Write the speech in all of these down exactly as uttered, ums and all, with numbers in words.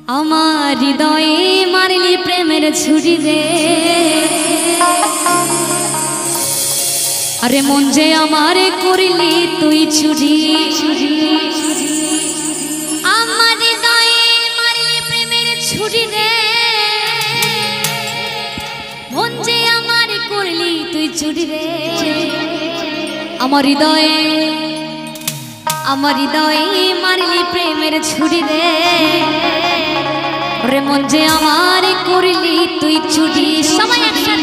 আমার হৃদয়ে মারলি প্রেমের ছুরি রে, আরে মন যে আমারে করলি তুই চুরি। আমার হৃদয়ে মারলি প্রেমের ছুরি রে, মন যে আমারে করলি তুই চুরি রে। আমার হৃদয়ে আমার হৃদয়ে মারলি প্রেমের ছুরি রে, রে মন যে আমারে করলি তুই চুরি। সবাই একসাথে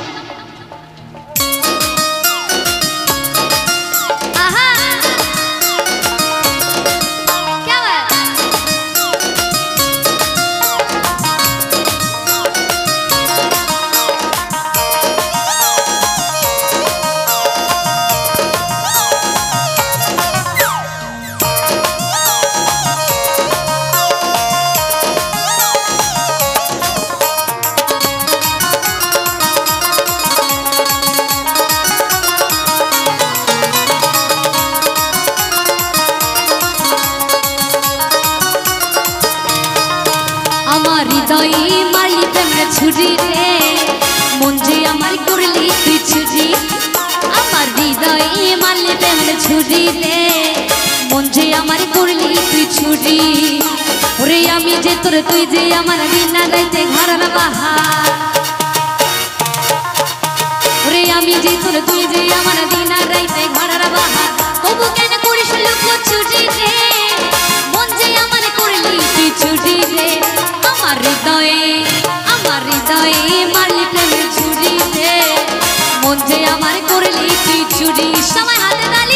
হৃদয়ে মারলি প্রেমের ছুরি রে, মন যে আমার করলি তুই চুরি। আমার হৃদয়ে মারলি প্রেমের ছুরি রে, মন যে আমার করলি তুই চুরি। ওরে আমি যে তোর তুই যে আমার বিনা রাইতে ঘরার বাহার, ওরে আমি যে তোর তুই যে আমার বিনা রাইতে ঘরার বাহার, তবু কেন করিস লোক চুরি রে, মন যে আমার করলি তুই চুরি রে। আমার হৃদয়ে আমার হৃদয়ে মারলি প্রেমের ছুরি রে, মন যে আমার করলি তুই চুরি। সবাই হাতে তালি।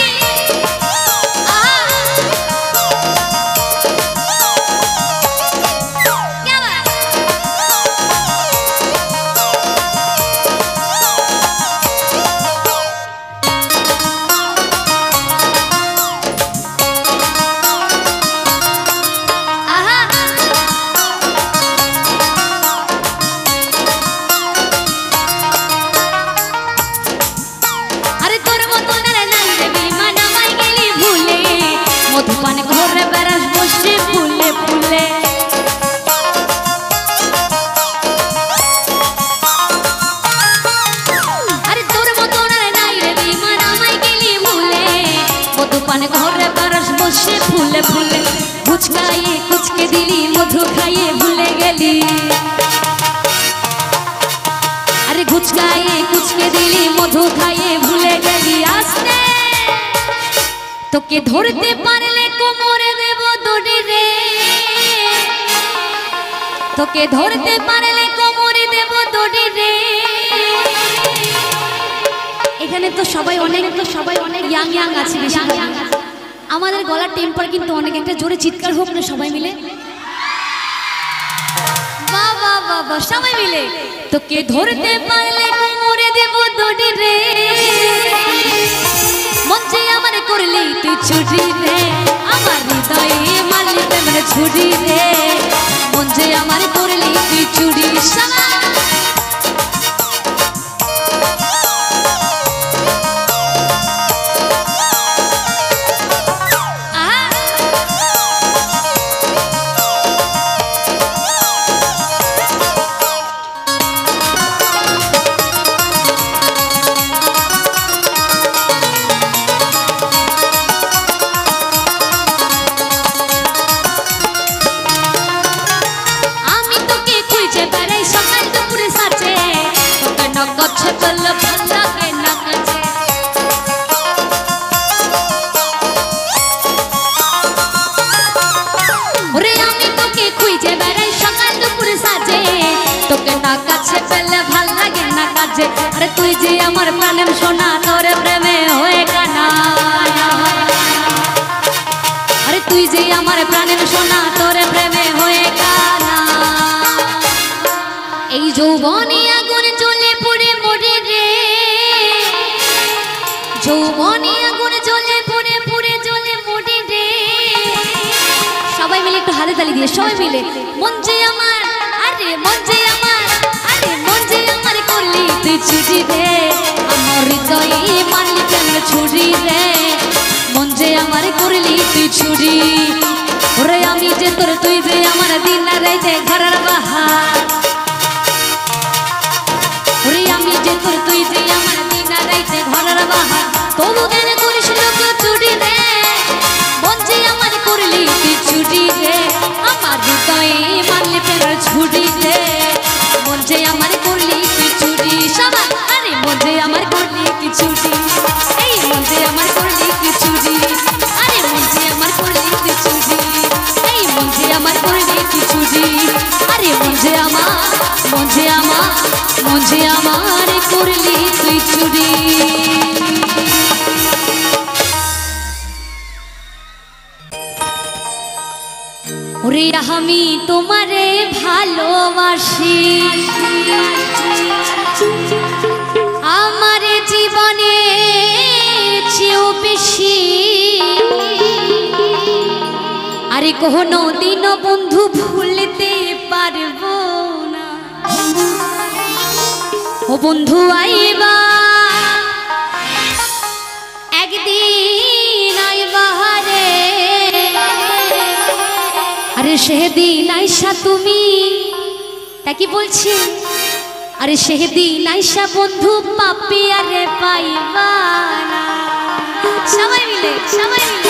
মধুপান ঘরে বেড়াস বসে ফুলে ফুলে, আরে তোর মতো নাই রে বিমান আমায় গেলি ভুলে। মধুপান ঘরে বেড়াস বসে ফুলে ফুলে, ফুচকায়ে কুচকে দিলি মধু খাইয়ে ভুলে গেলি। আরে ফুচকায়ে কুচকে দিলি মধু খাইয়ে ভুলে গেলি। আসতে তোকে ধরতে পারলে কোমরে দেব দড়ি রে, তোকে ধরতে পারলে কোমরে দেব দড়ি রে। এখানে তো সবাই অনেক তো সবাই অনেক ইয়াং ইয়াং আছে, বেশি আমাদের গলার টেম্পার কিন্তু অনেক। একটা জোরে চিৎকার হোক না সবাই মিলে, বাহ বাহ বাহ বাহ সবাই মিলে। তোকে ধরতে পারলে কোমরে দেব দড়ি রে, মন যে আমার করলি তুই চুরি রে। আমার হৃদয়ে মারলি প্রেমের ছুরি রে, মন যে আমার করলি তুই চুরি। কাছে পেলে ভাল লাগে না কাছে, আরে তুই যে আমার প্রাণের সোনা, তোর প্রেমে হয়ে কানা। আরে তুই যে আমার প্রাণের সোনা, তোর প্রেমে হয়ে কানা। এই যৌবনে আগুন জ্বলে পুড়ে মরে রে, যৌবনে আগুন জ্বলে পুড়ে পুড়ে জ্বলে মরে রে। সবাই মিলে একটু হাতে তালি দিয়ে সবাই মিলে। মন যে আমার, আরে মন যে আমার, আরে মন যে আমার করলি তুই চুরি রে। আমার হৃদয়ে মারলি প্রেমের ছুরি রে, মন যে আমার করলি তুই চুরি। ওরে আমি যে তোর তুই যে আমার দিন রে রাইতে ঘরের বাহার ওরে আমি যে তোর তুই যে আমার দিন রাইতে ঘরের বাহার তবু কেন করিস লোক চুরি রে মন যে আমার করলি তুই চুরি রে আমার হৃদয়ে মারলি প্রেমের ছুরি রে মন যে আমার করলি তুই চুরি সবাই আরে মন যে আমার করলি তুই চুরি এই মন যে আমার করলি তুই চুরি আরে মন যে আমার করলি তুই চুরি এই মন যে আমার করলি তুই চুরি আরে মন যে আমার মন যে আমার মন যে আমার করলি তুই চুরি ওরে আমি তোমারে ভালোবাসি আমার জীবনে চেয়েও বেশি আরে কোনো দিন বন্ধু ভুলতে পারবো না ও বন্ধু আইবা একদিন আইবা রে আরে সেদিন আইসা তুমি তা কি বলছি আরে সেদিন আইসা বন্ধু পাপি আরে পাইবা না সবাই মিলে সবাই মিলে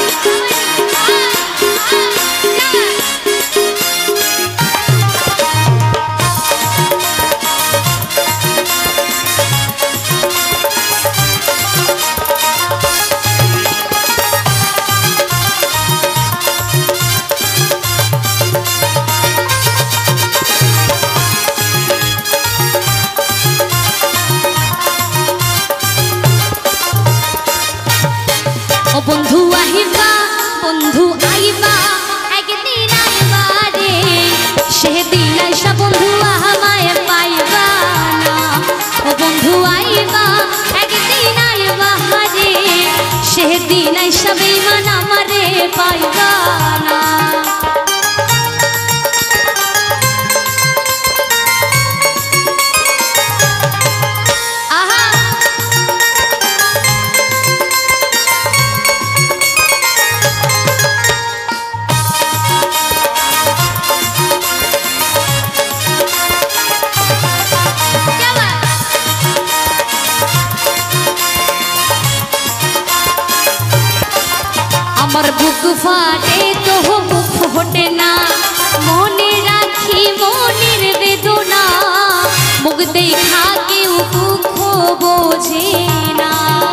বন্ধু আইবা বন্ধু আইবা একদিন আইবা রে সেদিন আইসা বন্ধু আমায় পাইবা না ও বন্ধু আইবা একদিন আইবা রে সেদিন আইসা বেঈমান আমারে পাইবা না আমার বুক ফাটে তো মুখ ফোটে না মনে রাখি মনের বেদনা মুখ দেখা কেউ দুঃখ বোঝে না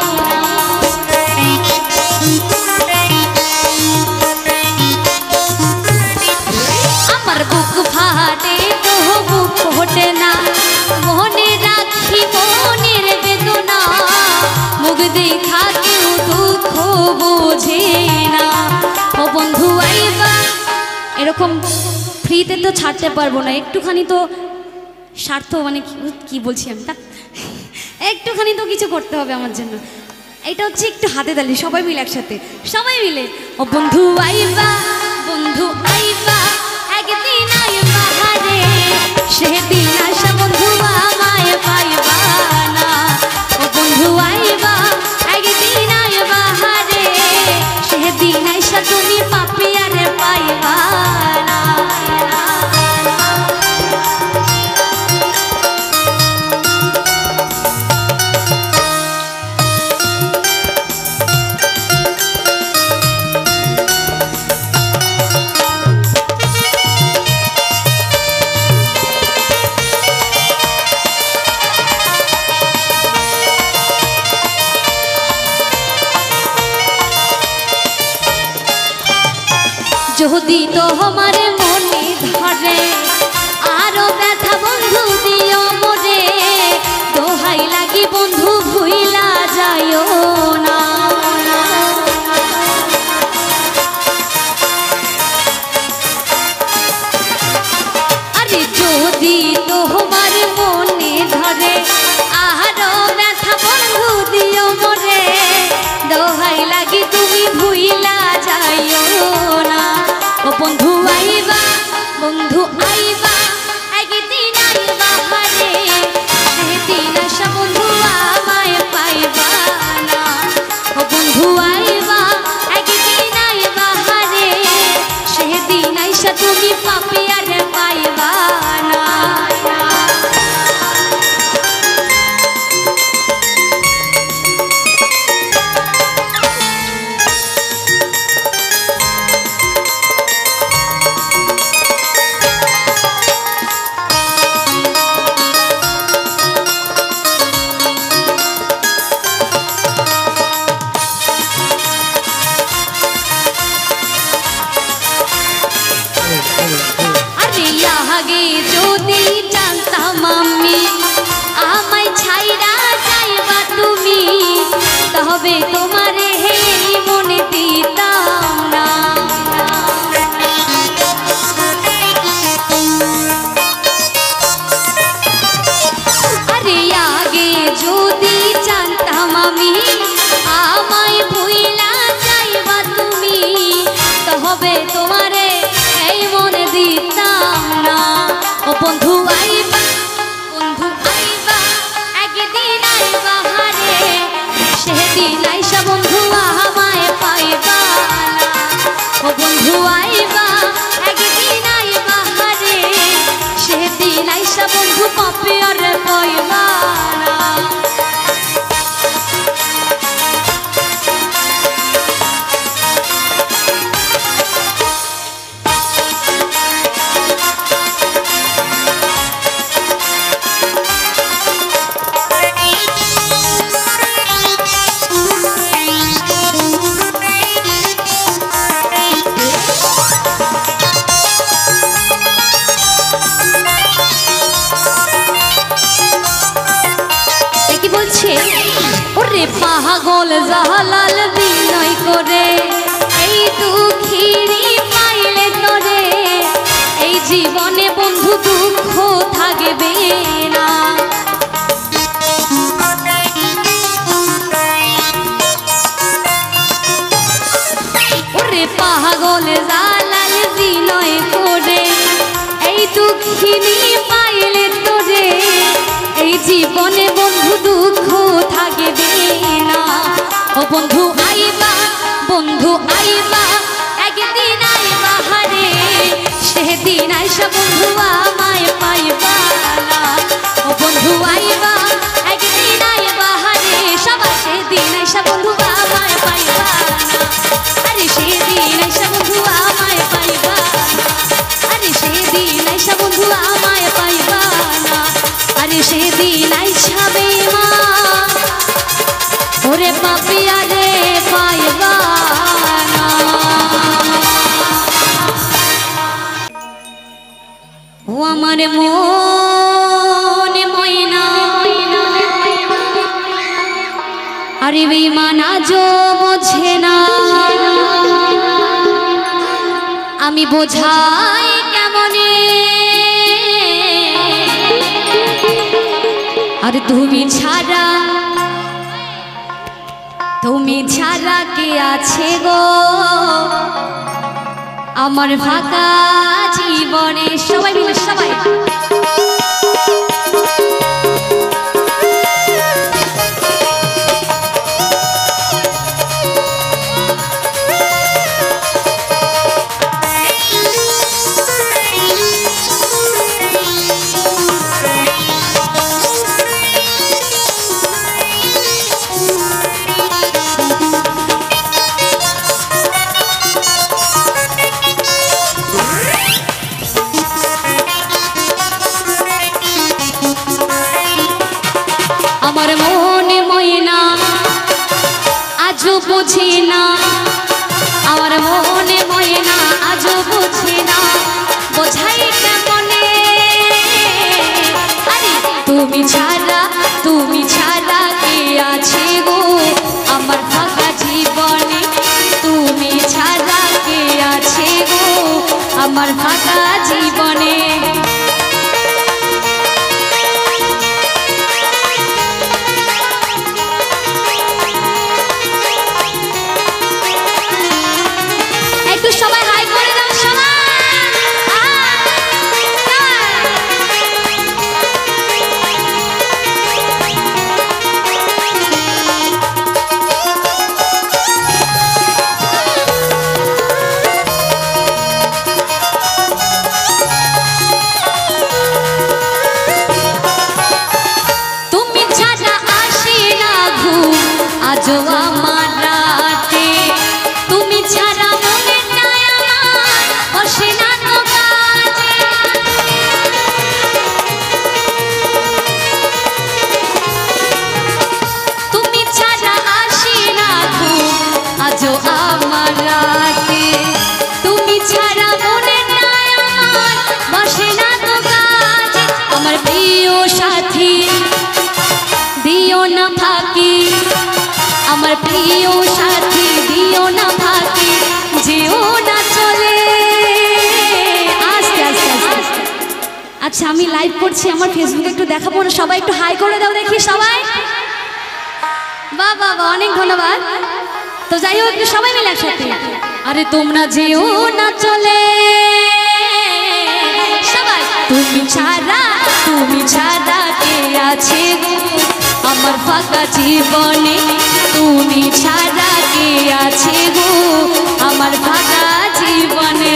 আমার বুক ফাটে তো মুখ ফোটে না মনে রাখি মনের বেদনা মুখ দেখা কেউ দুঃখ বোঝে না ও বন্ধু আইবা এরকম ফ্রিতে তো ছাড়তে পারবো না একটুখানি তো স্বার্থ মানে কি বলছি আমি তা একটুখানি তো কিছু করতে হবে আমার জন্য এটা হচ্ছে একটু হাতে তালি সবাই মিলে একসাথে সবাই মিলে ও বন্ধু আইবা বন্ধু আইবা একদিন আইবা রে সেদিন আশা বন্ধু আমায় পাইবা না ও বন্ধু আইবা একদিন আইবা রে সেদিন আইসা তুমি পাপি আরে পাইবা না যদি তোমার মনে ধরে আরো ব্যথা বন্ধু দিও মোরে দোহাই লাগি বন্ধু ভুইলা যাইও না আরে যদি তোমার মনে ধরে আরো ব্যথা বন্ধু দিও মোরে দোহাই লাগি তুমি ভুইলা যাইও না ও বন্ধু আইবা বন্ধু আইবা একদিন আইবা রে সেদিন আশা বন্ধু আমায় পাইবা না ও বন্ধু আইবা একদিন আইবা রে সেদিন আইসা তুমি পাপি আর পাইবা আগে যদি জানতাম আমি আমায় ছাইরা যাইবা তুমি, তবে তোমারে হে মনে দিতাম না। আরে আগে যদি জানতাম আমি আমায় ভুইলা যাইবা তুমি, তবে তোমারে এই মনে দিতাম না। ও বন্ধু আইবা, বন্ধু আইবা, একদিন আইবা হারে, সেদিন আইসা বন্ধু আমায় পাইবা না। ও বন্ধু আইবা, একদিন আইবা হারে, সেদিন আইসা বন্ধু পাপে আর পাইবা না। ওরে পাগল জালাল বিনয় করে এই দুঃখিনী পাইলে তোরে, এই জীবনে বন্ধু দুঃখ থাকবে না। ওরে পাগল জালাল বিনয় করে এই দুঃখিনী পাইলে তোরে, এই জীবনে বন্ধু দুঃখ থাকবে না। ও বন্ধু আইবা, বন্ধু আইবা, একদিন আইবা হারে, সেদিন আইসা বন্ধু আমায় পাইবা না। ও বন্ধু আইবা, একদিন আইবা হারে, সবাই সেদিন আইসা বন্ধু আমায় পাইবা না। আরে সেদিন আইসা বন্ধু আমায় পাইবা না। আরে সেদিন আইসা বন্ধু আমায় পাইবা না। আরে সেদিন আইসা বেঈমান ওরে পাপিয়া রে পাইবা না। ও আমার মন ময়না, আরে বেঈমান আজও বোঝে না, আমি বোঝাই কেমনে, আর তুমি ছাড়া, তুমি ছাড়া কে আছে গো আমার ফাঁকা জীবনে। সবাই মিলে সবাই আমার মনে ময়না আজও বুঝি না, আমার মনে ময়না আজও বুঝি না, বোঝাই কেমনে। আরে তুমি ছাড়া, তুমি ছাড়া কে আছে গো আমার ফাঁকা জীবনে, তুমি ছাড়া কে আছে গো আমার ফাঁকা জীবনে। আচ্ছা আমি লাইভ করছি আমার ফেসবুকে একটু দেখাবো না, সবাই একটু হাই করে দাও দেখি সবাই। বাহ বাহ বাহ, অনেক ধন্যবাদ। তো যাই হোক একটু সবাই মিলে একসাথে, আরে তোমরা যেও না চলে সবাই, তুমি ছাড়া তুমি ছাড়া কে আছে গো আমার ফাঁকা জীবনে, তুমি ছাড়া কে আছে গো আমার ফাঁকা জীবনে।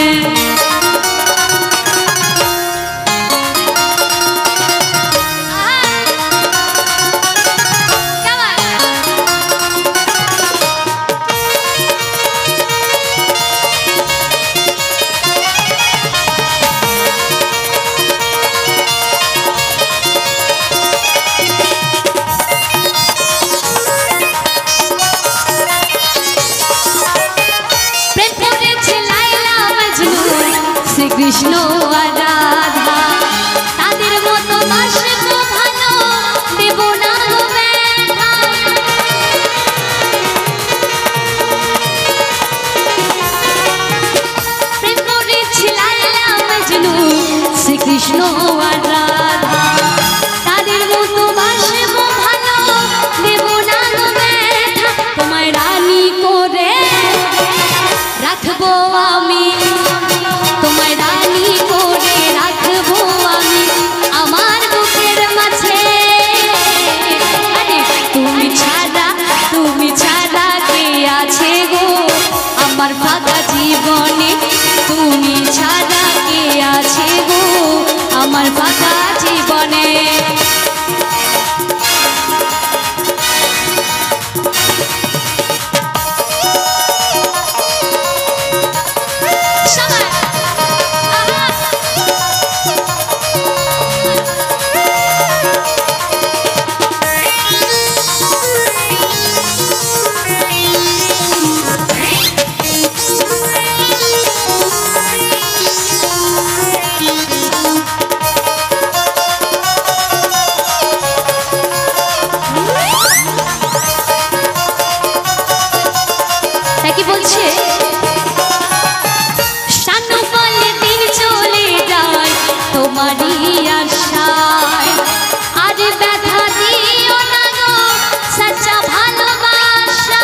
কৃষ্ণ আর রাধা তাদের মতো বাসবো ভালো, দেব না গো ব্যথা। প্রেম করেছে লায়লা মজনু শ্রীকৃষ্ণ আর রাধা তাদের মতো বাসবো ভালো, দেব না গো ব্যথা। তোমায় রানী করে রাখবো আমি, তোমায় রানী করে রাখবো আমি আমার বুকের মাঝে। আরে তুমি ছাড়া তুমি ছাড়া কে আছে গো আমার ফাঁকা জীবনে, তুমি ছাড়া কে আছে গো আমার ফাঁকা জীবনে। কি বলছে শানু বলে দিন চলে যায় তোমারই আশায়, আর ব্যথা দিও না গো সচ্চা ভালোবাসা।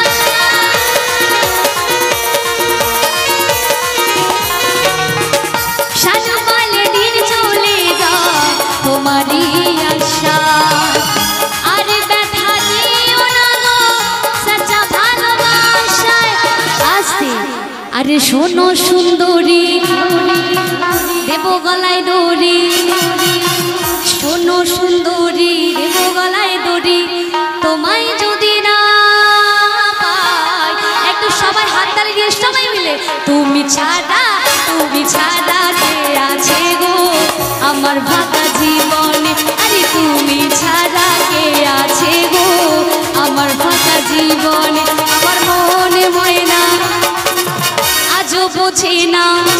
শানু বলে দিন চলে যায় তোমারই আশায়, আর ব্যথা দিও না গো সচ্চা ভালোবাসা। আরে শোনো সুন্দরী দেব গলায় দড়ি, শোনো সুন্দরী দেব গলায় দড়ি, তোমায় যদি না পাই একটু সবাই হাততালি দিয়ে সবাই মিলে, তুমি ছাড়া তুমি ছাড়া কে আছে গো আমার ফাঁকা জীবনে। আরে তুমি ছাড়া কে আছে গো আমার ফাঁকা জীবনে। আমার মনে ময়না আজও বোঝে না,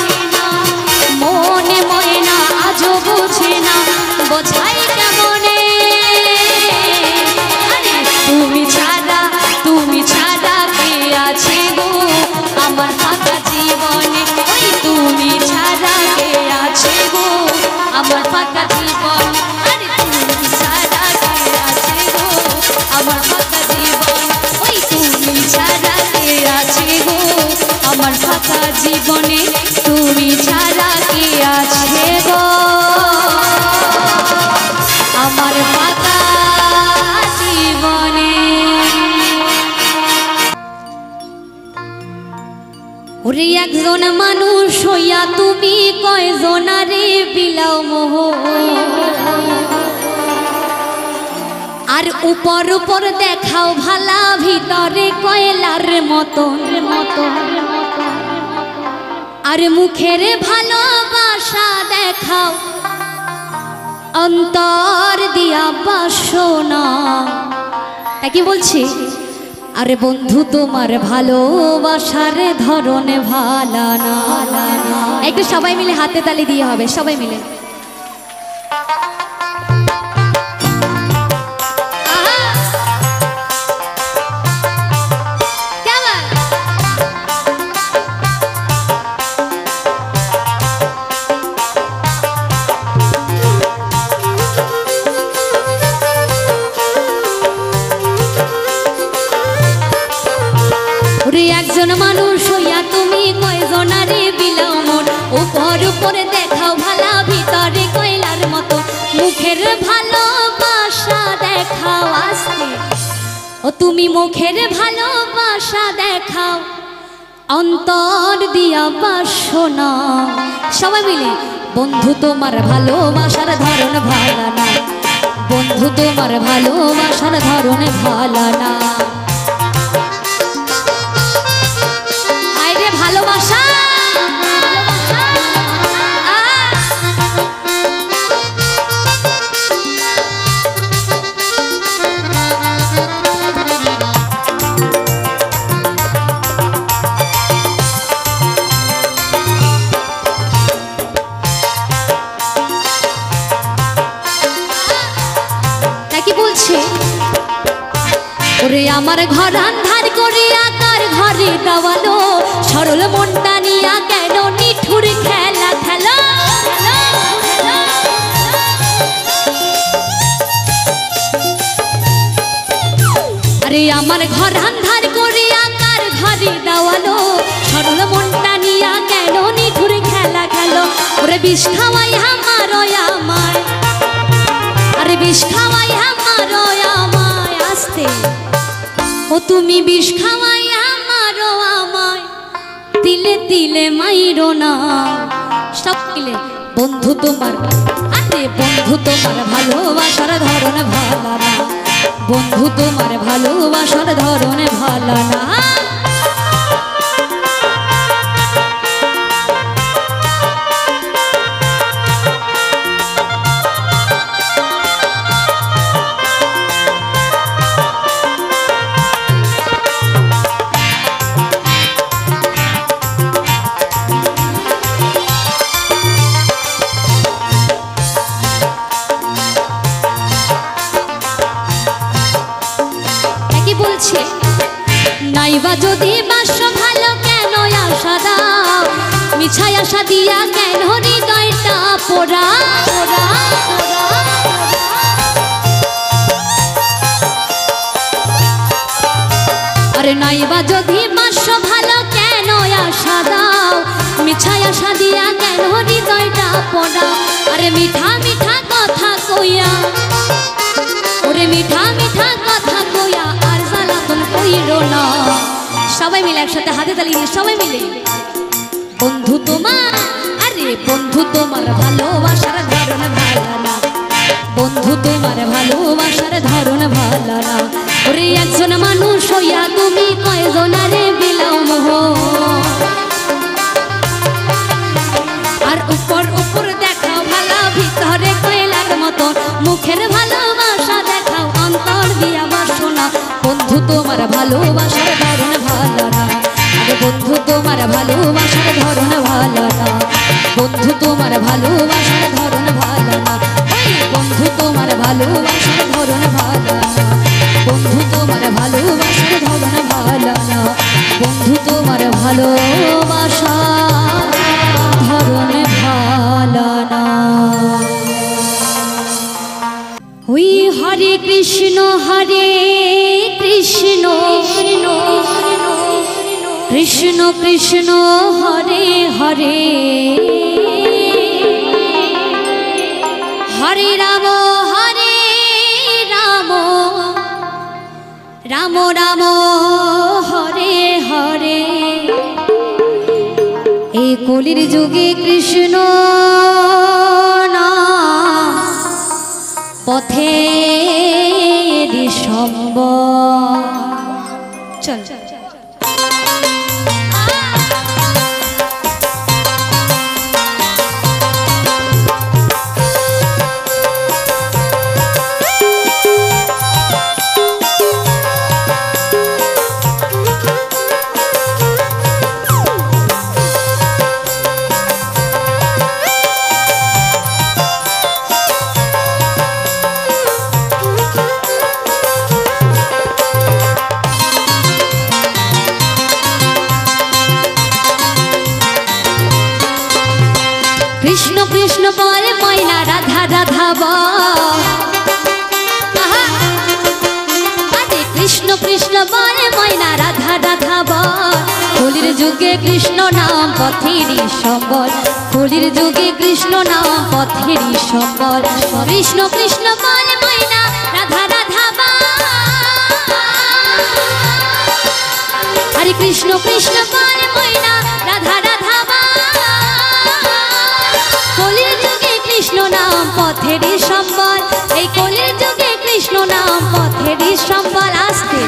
মনে ময়না আজও বোঝে না, বোঝাই কেমনে। আরে তুমি ছাড়া তুমি ছাড়া কে আছে গো আমার ফাঁকা জীবনে, ওই তুমি ছাড়া কে আছে গো আমার ফাঁকা জীবনে। আরে তুমি ছাড়া কে আছে গো আমার ফাঁকা জীবনে, ওই তুমি ছাড়া কে আছে গো আমার ফাঁকা জীবনে, তুমি ছাড়া কে আছে গো আমার ফাঁকা জীবনে। ওরে একজন মানুষ হইয়া তুমি কয়জনারে বিলাও মোহ, আর উপর উপর দেখাও ভালা ভিতরে কয়লার মতন মতন, আর মুখের ভালোবাসা দেখাও অন্তর দিয়া বাসনা। তা কি বলছি, আরে বন্ধু তোমার ভালোবাসার ধরনে ভালা না। একটু সবাই মিলে হাতে তালি দিয়ে হবে, সবাই মিলে। তুমি মুখের ভালোবাসা দেখাও অন্তর দিয়া বাসনা সবাই মিলে বন্ধু তোমার ভালোবাসার ধরন ভালো না বন্ধু তোমার ভালোবাসার ধরন ভালো না আরে ভালোবাসা ওরে আমার ঘর আন্ধার করে আকার ঘরে দেওয়ালো সরল মনটা নিয়া কেন নিঠুর খেলা খেলা আরে আমার ঘর আন্ধার করে আকার ঘরে দেওয়ালো সরল মনটা নিয়া কেন নিঠুর খেলা খেলো ওরে বিষ খাওয়াই আমার আমায় আরে বিষ খাওয়াই আমার আমায় আসতে ও তুমি বিষ খাওয়াই আমারও আমায় তিলে তিলে মাইরো না সব মিলে বন্ধু তোমার আরে বন্ধু তোমার ভালোবাসার ধরন ভালো না বন্ধু তোমার ভালোবাসার ধরন ভালো না নাইবা যদি বাস ভালো কেন আশা দাও মিছাই আশা দিয়া কেন হৃদয়টা পোড়া পোড়া আরে নাইবা যদি বাস ভালো কেন আশা দাও মিছাই আশা দিয়া কেন হৃদয়টা পোড়া আরে মিঠা মিঠা কথা কইয়া ওরে মিঠা মিঠা কথা কইয়া আর জ্বালাতন কইরো না সবাই মিলে একসাথে হাতে তালি দিয়ে সবাই মিলে বন্ধু তোমার আরে বন্ধু তোমার ভালোবাসার ধরন ভালো না বন্ধু তোমার ভালোবাসার ধরন ভালো না ওরে একজন মানুষ হইয়া তুমি কয়জনারে বিলাও মোহ আর উপর উপর দেখাও ভালো ভিতরে কয়লার মতন মুখের ভালোবাসা দেখাও অন্তর দিয়া বাসনা বন্ধু তোমার ভালোবাসার ধরন ভালো না আরে বন্ধু তোমার ভালোবাসার ধরন ভালো না বন্ধু তোমার ভালোবাসার ধরন ভালো না বন্ধু তোমার ভালোবাসার ধরন ভালো না বন্ধু তোমার ভালোবাসার ধরন ভালো না বন্ধু তোমার ভালোবাসা ধরন ভালো না ওই হরে কৃষ্ণ হরে কৃষ্ণ কৃষ্ণ কৃষ্ণ হরে হরে হরে রাম হরে রাম রাম রাম হরে হরে এই কলির যুগে কৃষ্ণ পথে সম্ভব চল কৃষ্ণ কৃষ্ণ বলে ময়না রাধা রাধা বলে কৃষ্ণ কৃষ্ণ বলে ময়না রাধা রাধা বল কলির যুগে কৃষ্ণ নাম পথেরই সম্বল কলির যুগে কৃষ্ণ নাম পথেরই সম্বল কৃষ্ণ কৃষ্ণ বলে ময়না রাধা রাধা বল হরে কৃষ্ণ কৃষ্ণ বল ময়না রাধা রাধা কলির যুগে কৃষ্ণ নাম পথেরই সম্বল এই কলির যুগে কৃষ্ণ নাম পথেরই সম্বল আসতে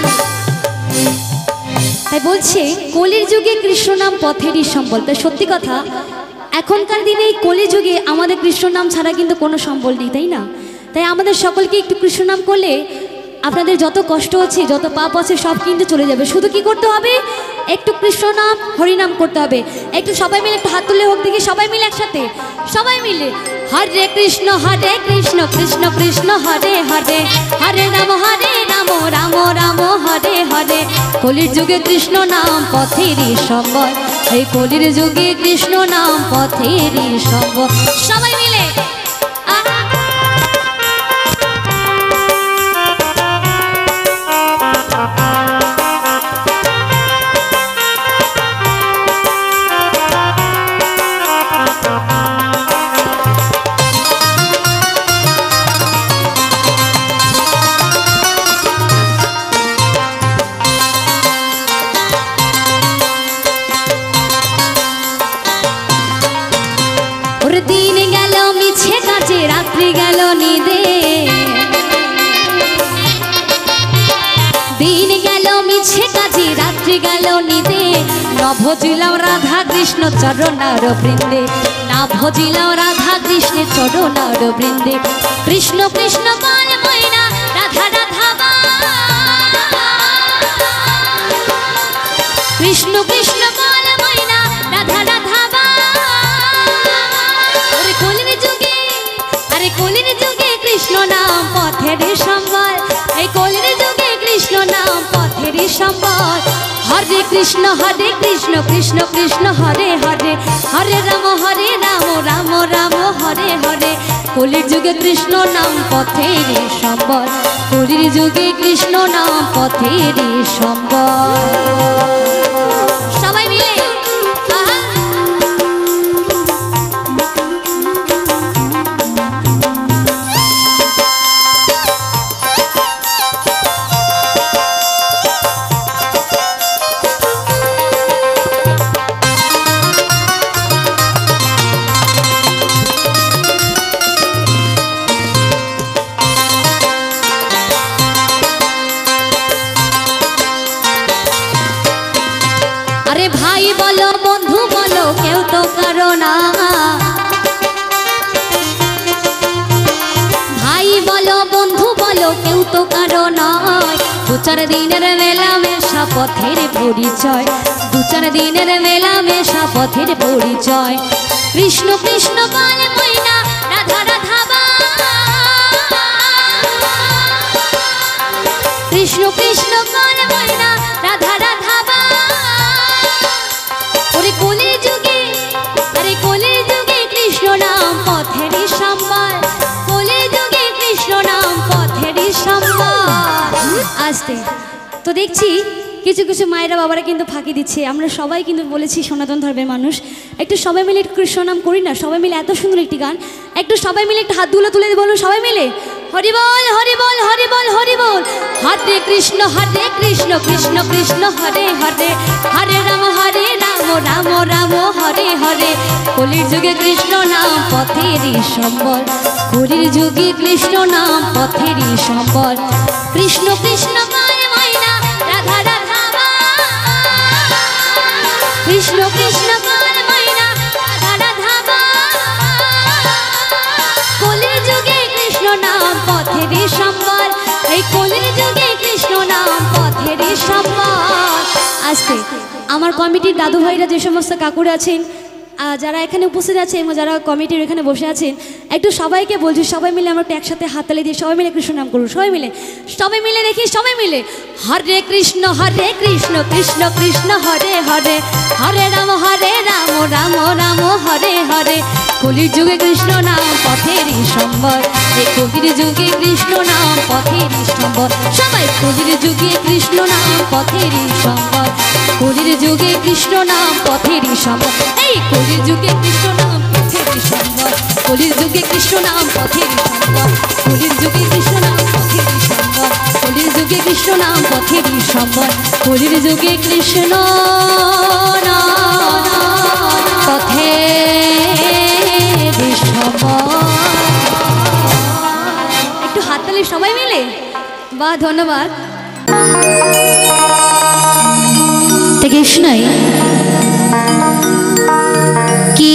তাই বলছে কলির যুগে কৃষ্ণ নাম পথেরই সম্বল তাই সত্যি কথা এখনকার দিনে এই কলি যুগে আমাদের কৃষ্ণ নাম ছাড়া কিন্তু কোনো সম্বল নেই তাই না তাই আমাদের সকলকে একটু কৃষ্ণ নাম করলে আপনাদের যত কষ্ট আছে যত পাপ আছে সব কিন্তু চলে যাবে শুধু কি করতে হবে একটু কৃষ্ণ নাম হরিনাম করতে হবে একটু সবাই মিলে একটু হাত তুলে হোক দেখি সবাই মিলে একসাথে সবাই মিলে হরে কৃষ্ণ হরে কৃষ্ণ কৃষ্ণ কৃষ্ণ হরে হরে হরে রাম হরে রাম রাম রাম হরে হরে কলির যুগে কৃষ্ণ নাম পথেরই সম্বল এই কলির যুগে কৃষ্ণ নাম পথেরই সম্বল সবাই মিলে दिन गल मिछे काजे रात्रि गल निदे दिन गल मिछे काजे रात्रि गल निदे न भजिलाम राधा कृष्ण चरणार बृंदे ना भजिलाम राधा कृष्ण चरणार बृंदे कृष्ण कृष्ण बल मयना राधा राधा कृष्ण कृष्ण बल मयना राधा राधा কলির যুগে কৃষ্ণ নাম পথেরই সম্বল এই কলির যুগে কৃষ্ণ নাম পথেরই সম্বল হরে কৃষ্ণ হরে কৃষ্ণ কৃষ্ণ কৃষ্ণ হরে হরে হরে রাম হরে রাম রাম রাম হরে হরে কলির যুগে কৃষ্ণ নাম পথেরই সম্বল কলির যুগে কৃষ্ণ নাম পথেরই সম্বল সবাই মিলে भाई बोलो बंधु बोलो क्यों तो करो ना भाई बोलो बंधु बोलो क्यों तो करो ना दो चार दिनेर मेला मेशा पथेर परिचय दो चार दिनेर मेला मेशा पथेर परिचय कृष्ण कृष्ण बल मयना राधा राधा कृष्ण कृष्ण बल मयना राधा राधा কলির যুগে আরে কলির যুগে কৃষ্ণ নাম পথেরই সম্বল কলির যুগে কৃষ্ণ নাম পথেরই সম্বল আসতে তো দেখছি কিছু কিছু মায়েরা বাবারা কিন্তু ফাঁকি দিচ্ছে আমরা সবাই কিন্তু বলেছি সনাতন ধর্মের মানুষ একটু সবাই মিলে একটু কৃষ্ণ নাম করি না সবাই মিলে এত সুন্দর একটি গান একটু সবাই মিলে একটু হাতগুলো তুলে বলুন সবাই মিলে হরি বল হরি বল হরি বল হরি বল হরে কৃষ্ণ হরে কৃষ্ণ কৃষ্ণ কৃষ্ণ হরে হরে হরে রাম হরে রাম রাম রাম হরে হরে কলির যুগে কৃষ্ণ নাম পথেরই সম্বল কলির যুগে কৃষ্ণ নাম পথেরই সম্বল কৃষ্ণ কৃষ্ণ বল ময়না রাধা রাধা কৃষ্ণ কৃষ্ণ বল ময়না রাধা রাধা কলির যুগে কৃষ্ণ নাম পথেরই সম্বল এই কলির যুগে কৃষ্ণ নাম পথেরই সম্বল আসতে আমার কমিটির দাদু ভাইরা যে সমস্ত কাকুরা আছেন যারা এখানে উপস্থিত আছেন এবং যারা কমিটির এখানে বসে আছেন একটু সবাইকে বলছি সবাই মিলে আমরা একটু একসাথে হাততালি দিয়ে সবাই মিলে কৃষ্ণ নাম করুন সবাই মিলে সবাই মিলে দেখি সবাই মিলে হরে কৃষ্ণ হরে কৃষ্ণ কৃষ্ণ কৃষ্ণ হরে হরে হরে রাম হরে রাম রাম রাম হরে হরে কলির যুগে কৃষ্ণ নাম পথেরই সম্বল এই কলির যুগে কৃষ্ণ নাম পথেরই সম্বল সবাই কলির যুগে কৃষ্ণ নাম পথেরই সম্বল কলির যুগে কৃষ্ণ নাম পথেরই সম্বল এই কলির যুগে কৃষ্ণ নাম পথেরই সম্বল কলির যুগে কৃষ্ণ নাম পথেরই সম্বল কলির যুগে কৃষ্ণ নাম পথেরই সম্বল সম্বল কলির যুগে কৃষ্ণ নাম পথেরই সম্বল কলির যুগে কৃষ্ণ নাম পথেরই সম্বল। একটু হাততালি সবাই মিলে, বাহ ধন্যবাদ। কৃষ্ণই কি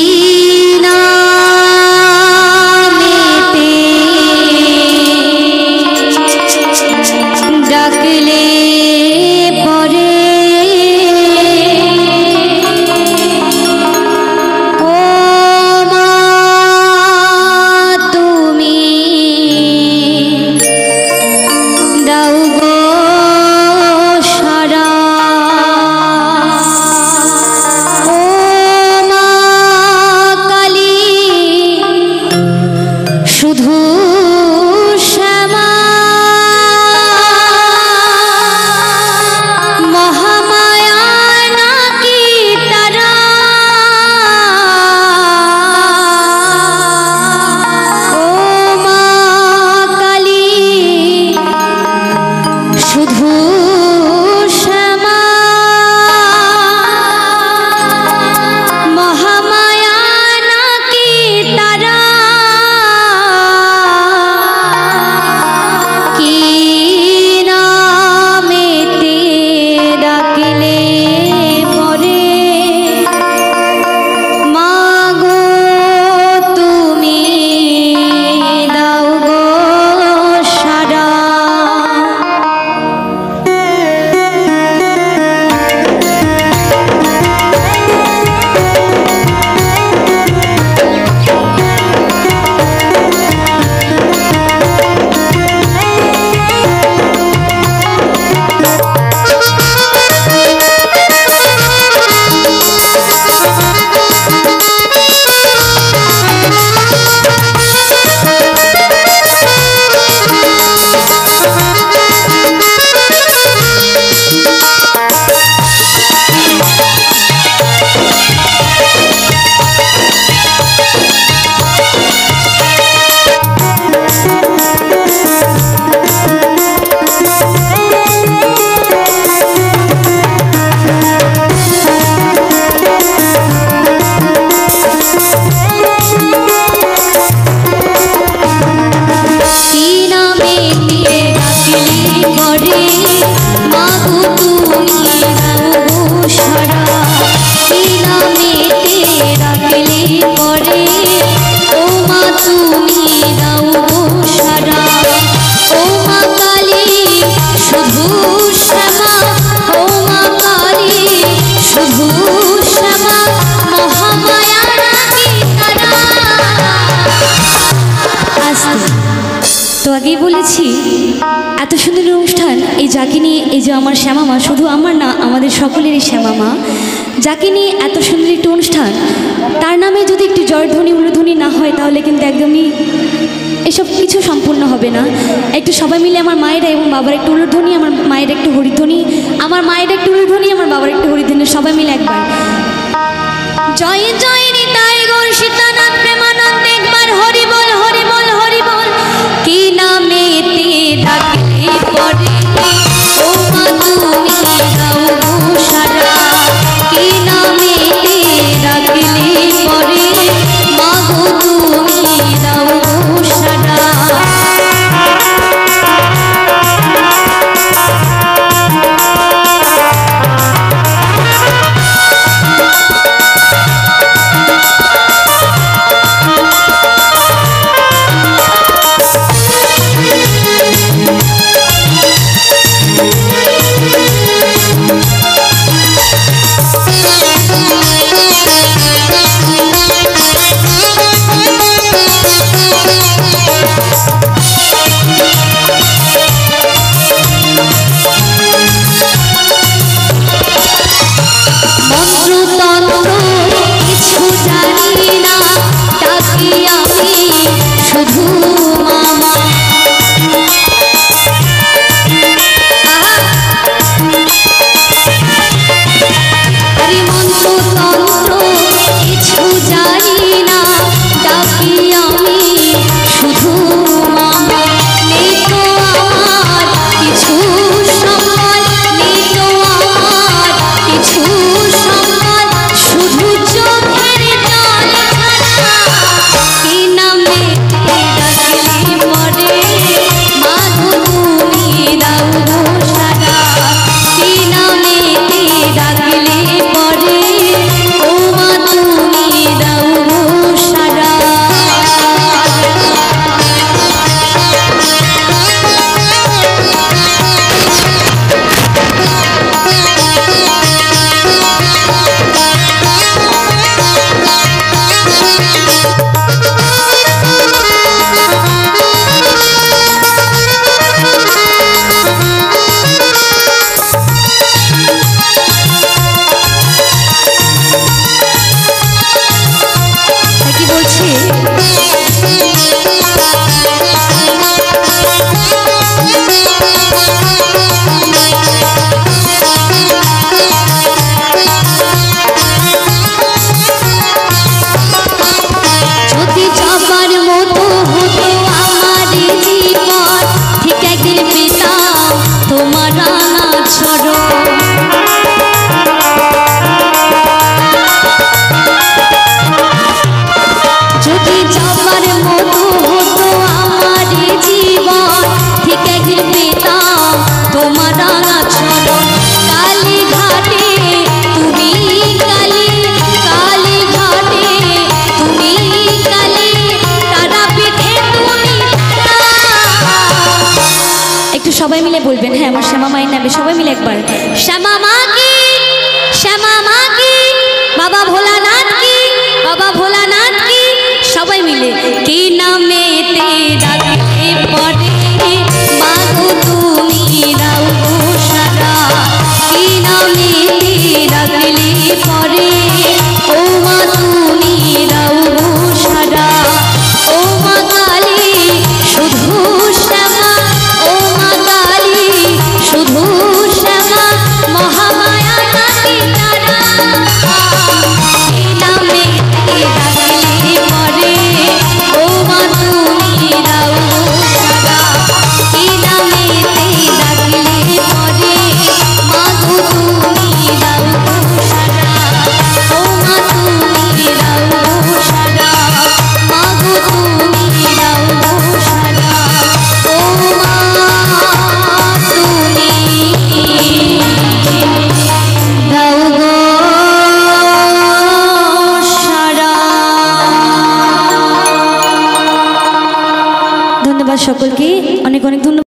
আগেই বলেছি এত সুন্দর অনুষ্ঠান এই যাকে নিয়ে, এই যে আমার শ্যামা মা, শুধু আমার না আমাদের সকলেরই শ্যামা মা, যাকে নিয়ে এত সুন্দর একটি অনুষ্ঠান, তার নামে যদি একটু জয়ধ্বনি উলুধ্বনি না হয় তাহলে কিন্তু একদমই এসব কিছু সম্পূর্ণ হবে না। একটু সবাই মিলে আমার মায়েরা এবং বাবার একটু উলুধ্বনি, আমার মায়ের একটু হরিধ্বনি, আমার মায়ের একটু উলুধ্বনি, আমার বাবার একটু হরিধ্বনি, সবাই মিলে একবার জয় জয় নিতাই গৌর সীতানাথ প্রেমানন্দ, একবার হরি বল হরি বল হরি বল। কি নামেতে ডাকলে পরে ও মা তুমি দাও সারা, কি নামেতে ডাকলে পরে মা গো তুমি দাও সারা। সবাই মিলে বলবেন। হ্যাঁ, আমার শ্যামা মায়ের নামে সবাই মিলে একবার শ্যামা মা কি, শ্যামা মা কি, বাবা ভোলানাথ কি, বাবা ভোলানাথ কি, সবাই মিলে কি নামে তে ডাকলে পরে মাগো তুমি দাও সারা, কি নামে তে ডাকলে পরে ও মা তুমি দাও সারা, ও মা কালী শুধু শ্যামা, ও মা কালী শুধু শ্যামা, মহামায়া নাকি তারা, কি নামে তে ডাকলে পরে ও মা তুমি দাও সারা, কি নামে তে ডাকলে পরে মাগো তুমি দাও সারা, ও মা তুমি দাও সারা, মাগো তুমি দাও সারা, ও মা তুমি দাও গো সারা। ধন্যবাদ সকলকে, অনেক অনেক ধন্যবাদ।